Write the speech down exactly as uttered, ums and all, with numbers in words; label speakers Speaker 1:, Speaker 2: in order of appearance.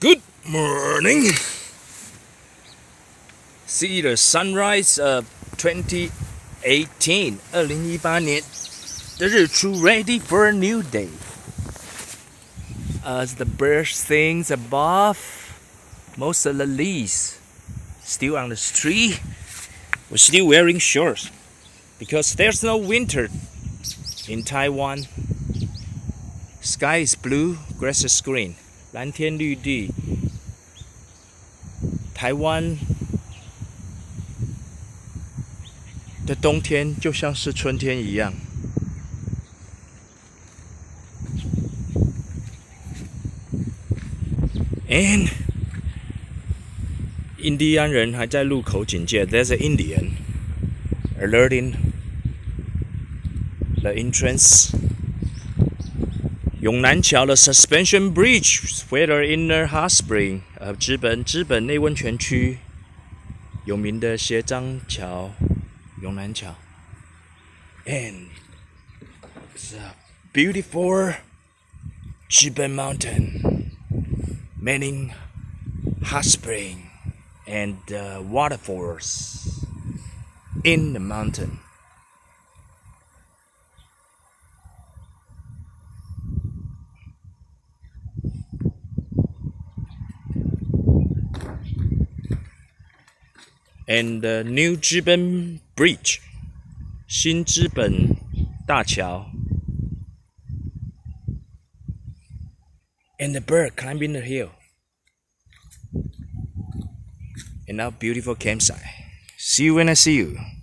Speaker 1: Good morning. See the sunrise of twenty eighteen 二零一八年的日出 ready for a new day. As the birds sings above, most of the leaves still on the tree. We're still wearing shorts because there's no winter in Taiwan. Sky is blue, grass is green. 蓝天绿地，台湾的冬天就像是春天一样。And 印第安人还在路口警戒 ，There's an Indian alerting the entrance. 永南桥的 Suspension Bridge, Sweater Inner Hot Spring 呃，知本知本内温泉区有名的斜张桥，永南桥 ，and it's a beautiful 知本 Mountain, many hot spring and uh, waterfalls in the mountain. And the new 知本 Bridge, 新知本大桥 and the bird climbing the hill. And now beautiful campsite. See you when I see you.